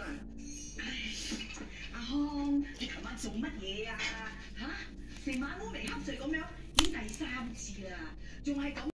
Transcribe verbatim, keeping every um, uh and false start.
啦。唉，阿康，你琴晚做乜嘢啊？嚇，成晚烏眉瞌睡咁樣，已經第三次啦，仲係咁。